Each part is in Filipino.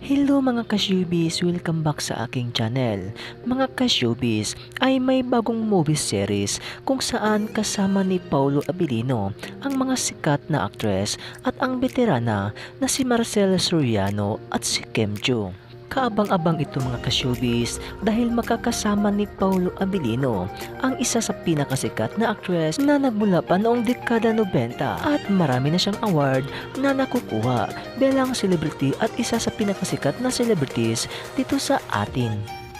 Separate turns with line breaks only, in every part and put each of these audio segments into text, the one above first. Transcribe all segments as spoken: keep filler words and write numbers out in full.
Hello mga ka-showbiz! Welcome back sa aking channel. Mga ka-showbiz ay may bagong movie series kung saan kasama ni Paulo Abilino ang mga sikat na aktres at ang veterana na si Maricel Soriano at si Kim Chiu. Kaabang-abang ito mga ka-showbiz dahil makakasama ni Paulo Abilino ang isa sa pinakasikat na actress na nagmula pa noong dekada nobenta at marami na siyang award na nakukuha bilang celebrity at isa sa pinakasikat na celebrities dito sa atin.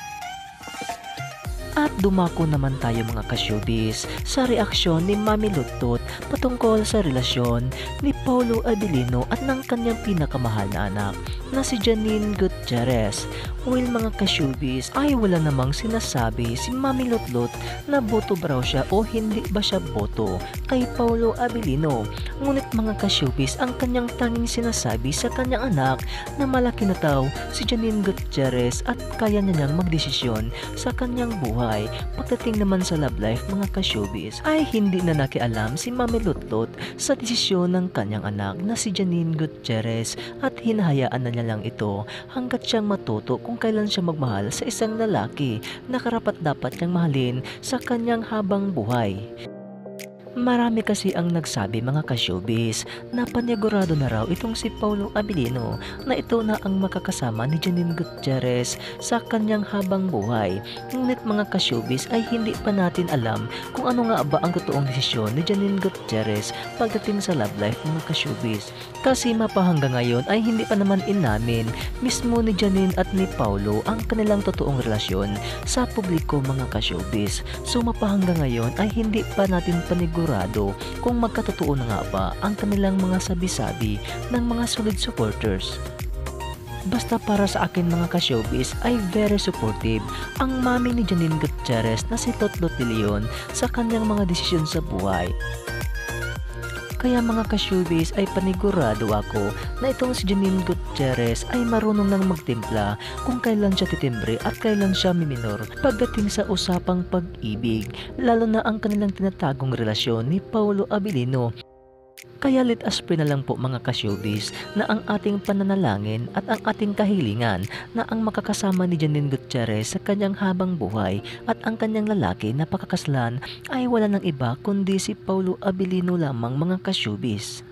At dumako naman tayo mga ka-showbiz sa reaksyon ni Mami Lutot patungkol sa relasyon ni Paulo Abilino at ng kanyang pinakamahal na anak na si Janine Gutierrez. Well mga ka-showbiz ay wala namang sinasabi si Mami Lutot na boto ba raw siya o hindi ba siya boto kay Paulo Abilino. Ngunit mga ka-showbiz ang kanyang tanging sinasabi sa kanyang anak na malaki na tao si Janine Gutierrez at kaya niya niyang magdesisyon sa kanyang buhay. Pagdating naman sa love life mga ka-showbiz ay hindi na nakialam si Mami Lutot sa desisyon ng kanyang anak na si Janine Gutierrez at hinahayaan na niya lang ito hanggat siyang matuto kung kailan siya magmahal sa isang lalaki na karapat dapat niyang mahalin sa kanyang habang buhay. Marami kasi ang nagsabi mga ka-showbiz na panigurado na raw itong si Paulo Abilino na ito na ang makakasama ni Janine Gutierrez sa kanyang habang buhay. Ngunit mga ka-showbiz ay hindi pa natin alam kung ano nga ba ang totoong desisyon ni Janine Gutierrez pagdating sa love life mga ka-showbiz. Kasi mapahanggang ngayon ay hindi pa naman inamin mismo ni Janine at ni Paulo ang kanilang totoong relasyon sa publiko mga ka-showbiz. So mapahanggang ngayon ay hindi pa natin panigurado kung magkatotoo na nga ba ang kanilang mga sabi-sabi ng mga solid supporters. Basta para sa akin mga ka-showbiz ay very supportive ang mami ni Janine Gutierrez na si Totlot de Leon sa kanyang mga desisyon sa buhay. Kaya mga ka-showbiz ay panigurado ako na itong si Janine Gutierrez ay marunong nang magtimpla kung kailan siya titimbre at kailan siya miminor pagdating sa usapang pag-ibig, lalo na ang kanilang tinatagong relasyon ni Paulo Abilino. Kaya let us pray na lang po mga ka-showbiz na ang ating pananalangin at ang ating kahilingan na ang makakasama ni Janine Gutierrez sa kanyang habang buhay at ang kanyang lalaki na pakakaslan ay wala ng iba kundi si Paulo Abilino lamang mga ka-showbiz.